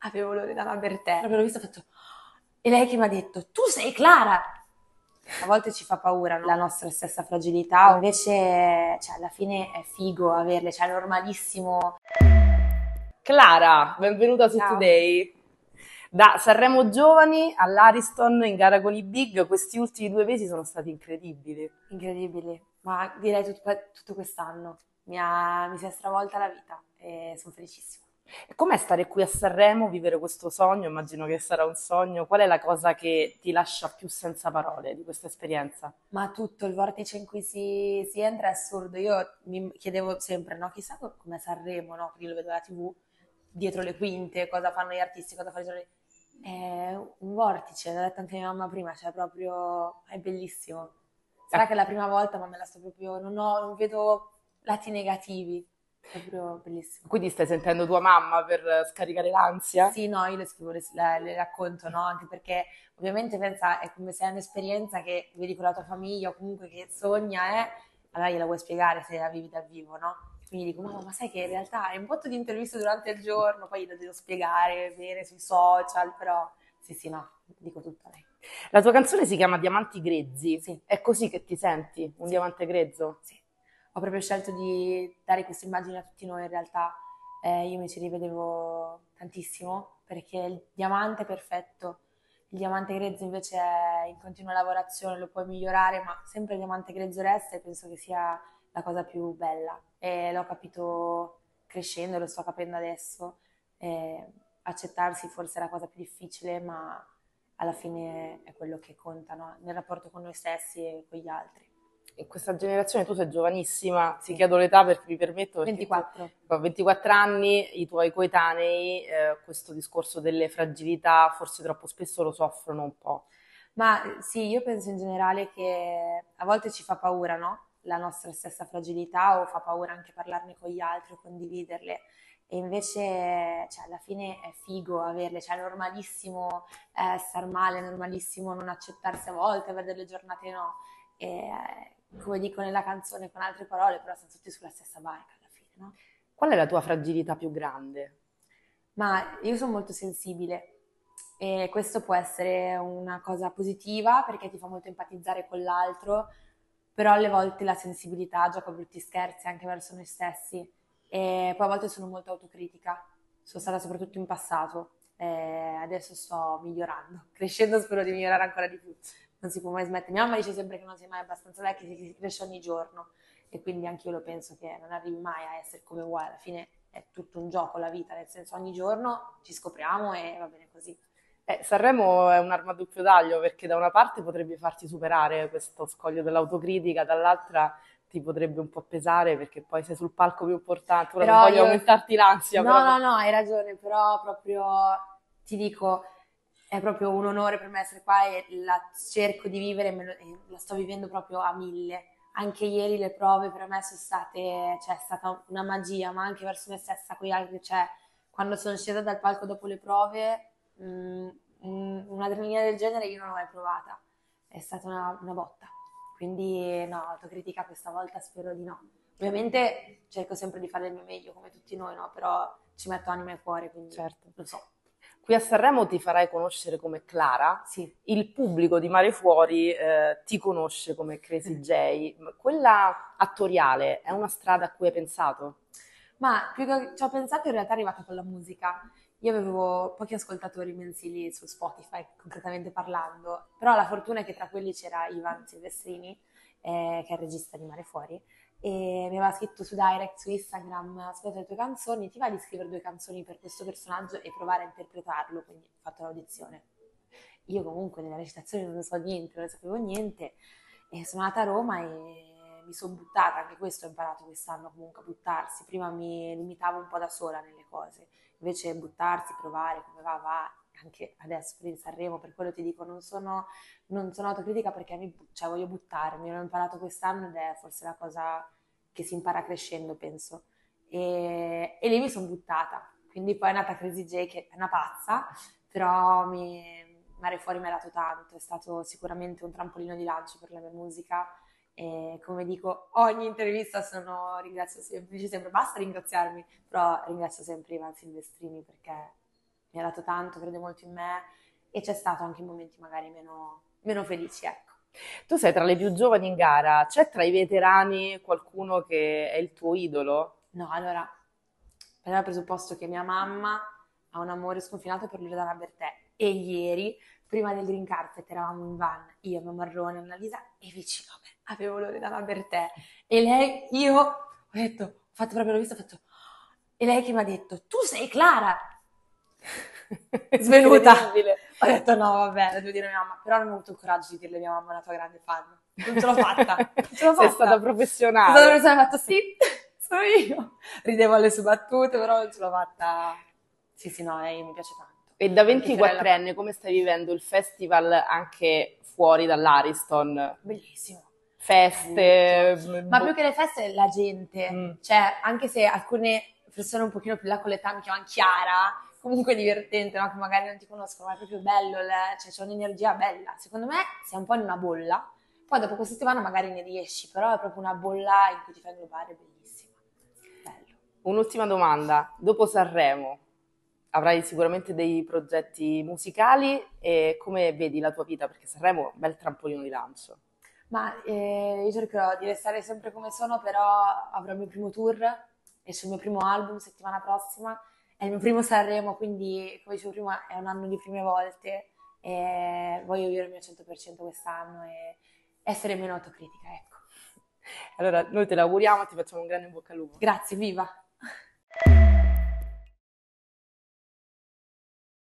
avevo Loredana Bertè, proprio l'ho vista e ho fatto, e lei che mi ha detto, tu sei Clara! A volte ci fa paura, no? La nostra stessa fragilità, invece, cioè, alla fine è figo averle, cioè, è normalissimo. Clara, benvenuta su Ciao. Today. Da Sanremo Giovani all'Ariston in gara con i Big, questi ultimi 2 mesi sono stati incredibili. Incredibili, ma direi tutto quest'anno. Mi si è stravolta la vita e sono felicissima. E com'è stare qui a Sanremo, vivere questo sogno? Immagino che sarà un sogno. Qual è la cosa che ti lascia più senza parole di questa esperienza? Ma tutto il vortice in cui si entra è assurdo. Io mi chiedevo sempre, no? Chissà come Sanremo, no? Perché io lo vedo alla TV, dietro le quinte, cosa fanno gli artisti, cosa fanno i giornalisti. È un vortice, l'ha detto anche mia mamma prima, cioè proprio è bellissimo. Sarà che è la prima volta, ma me la sto proprio, non vedo lati negativi, proprio bellissimo. Quindi stai sentendo tua mamma per scaricare l'ansia? Sì, no, io le scrivo, le racconto, no? Anche perché ovviamente pensa, è come se è un'esperienza che vedi con la tua famiglia o comunque che sogna, allora gliela vuoi spiegare se la vivi dal vivo, no? Quindi dico, mamma, ma sai che in realtà è un botto di interviste durante il giorno, poi glielo devo spiegare bene sui social, però sì, sì, no, dico tutto a lei. La tua canzone si chiama Diamanti Grezzi. Sì, È così che ti senti? Un sì, diamante grezzo? sì. Ho proprio scelto di dare questa immagine a tutti noi in realtà. Io mi ci rivedevo tantissimo perché il diamante è perfetto, il diamante grezzo invece è in continua lavorazione, lo puoi migliorare, ma sempre il diamante grezzo resta e penso che sia la cosa più bella. E l'ho capito crescendo, lo sto capendo adesso. Eh, accettarsi forse è la cosa più difficile, ma alla fine è quello che conta, no? Nel rapporto con noi stessi e con gli altri. In questa generazione tu sei giovanissima, ti Sì, chiedo l'età perché mi permetto, perché tu 24. a 24 anni, i tuoi coetanei, questo discorso delle fragilità forse troppo spesso lo soffrono un po'. Ma sì, io penso in generale che a volte ci fa paura, no? La nostra stessa fragilità o fa paura anche parlarne con gli altri o condividerle. E invece, cioè, alla fine è figo averle, cioè è normalissimo star male, è normalissimo non accettarsi a volte, avere delle giornate no. E come dico nella canzone con altre parole, però siamo tutti sulla stessa barca alla fine, no? Qual è la tua fragilità più grande? Ma io sono molto sensibile e questo può essere una cosa positiva perché ti fa molto empatizzare con l'altro, però alle volte la sensibilità gioca brutti scherzi anche verso noi stessi e poi a volte sono molto autocritica, sono stata soprattutto in passato e adesso sto migliorando, crescendo spero di migliorare ancora di più, non si può mai smettere. Mia mamma dice sempre che non sei mai abbastanza vecchia, che si cresce ogni giorno e quindi anche io lo penso che non arrivi mai a essere come vuoi, alla fine è tutto un gioco la vita, nel senso ogni giorno ci scopriamo e va bene così. Sanremo è un'arma a doppio taglio perché da una parte potrebbe farti superare questo scoglio dell'autocritica, dall'altra ti potrebbe un po' pesare perché poi sei sul palco più importante. Ora non Però voglio io, aumentarti l'ansia, no, però no, no, hai ragione, però proprio ti dico, è proprio un onore per me essere qua e la cerco di vivere e la sto vivendo proprio a mille. Anche ieri le prove per me sono state, cioè è stata una magia, ma anche verso me stessa, con gli altri, cioè quando sono scesa dal palco dopo le prove, un'adrenalina del genere io non l'ho mai provata, è stata una botta. Quindi no, autocritica questa volta spero di no. Ovviamente cerco sempre di fare il mio meglio, come tutti noi, no? Però ci metto anima e cuore, quindi certo. lo so. Qui a Sanremo ti farai conoscere come Clara, Sì. il pubblico di Mare Fuori ti conosce come Crazy J. Quella attoriale è una strada a cui hai pensato? Ma più che ci ho pensato in realtà è arrivata con la musica. Io avevo pochi ascoltatori mensili su Spotify, concretamente parlando, però la fortuna è che tra quelli c'era Ivan Silvestrini, che è il regista di Mare Fuori, e mi aveva scritto su Direct, su Instagram, ascolta le tue canzoni, ti va di scrivere 2 canzoni per questo personaggio e provare a interpretarlo, quindi ho fatto l'audizione. Io comunque nella recitazione non ne so niente, non ne sapevo niente, e sono andata a Roma e mi sono buttata, anche questo ho imparato quest'anno comunque a buttarsi, prima mi limitavo un po' da sola nelle cose, invece buttarsi, provare come va, va, anche adesso per il Sanremo, per quello ti dico, non sono autocritica perché cioè, voglio buttarmi, l'ho imparato quest'anno ed è forse la cosa che si impara crescendo, penso. E lì mi sono buttata, quindi poi è nata Crazy J che è una pazza, però Mare Fuori mi ha dato tanto, è stato sicuramente un trampolino di lancio per la mia musica e come dico, ogni intervista ringrazio sempre, dice sempre basta ringraziarmi, però ringrazio sempre Ivan Silvestrini perché mi ha dato tanto, crede molto in me e c'è stato anche momenti magari meno felici, ecco. Tu sei tra le più giovani in gara, c'è tra i veterani qualcuno che è il tuo idolo? No, allora, partiamo dal presupposto che mia mamma ha un amore sconfinato per Loredana Bertè e ieri, prima del Green Carpet, eravamo in van, io, mio Marrone, Annalisa e vicino a me avevo Loredana Bertè e lei, io ho detto, ho fatto proprio, l'ho vista, ho fatto, e lei che mi ha detto, tu sei Clara! Svenuta! Incredibile. Ho detto no, vabbè, lo devo dire a mia mamma, però non ho avuto il coraggio di dirle a mia mamma è una tua grande fan. Non ce l'ho fatta, non ce l'ho Sei fatta. stata Sono stata professionale. una persona che ha fatto sì, sono io. Ridevo alle sue battute, però non ce l'ho fatta. Sì, sì, no, lei mi piace tanto. E da Anche Fiorella, 24enne come stai vivendo il festival anche fuori dall'Ariston? bellissimo. Feste? Ma più che le feste, la gente. Mm. Cioè, anche se alcune persone un pochino più là con l'età mi chiamano Chiara, comunque è divertente, no? Che magari non ti conoscono, ma è proprio bello, cioè c'è un'energia bella. Secondo me sei un po' in una bolla, poi dopo questa settimana magari ne riesci, però è proprio una bolla in cui ti fai inglobare, bellissima. Bello. Un'ultima domanda. Dopo Sanremo avrai sicuramente dei progetti musicali e come vedi la tua vita? Perché Sanremo è un bel trampolino di lancio. Ma io cercherò di restare sempre come sono, però avrò il mio primo tour, esce il mio primo album settimana prossima, è il mio primo Sanremo, quindi come dicevo prima è un anno di prime volte e voglio vivere il mio 100% quest'anno e essere meno autocritica, ecco. Allora, noi te l'auguriamo e ti facciamo un grande in bocca al lupo. Grazie, viva!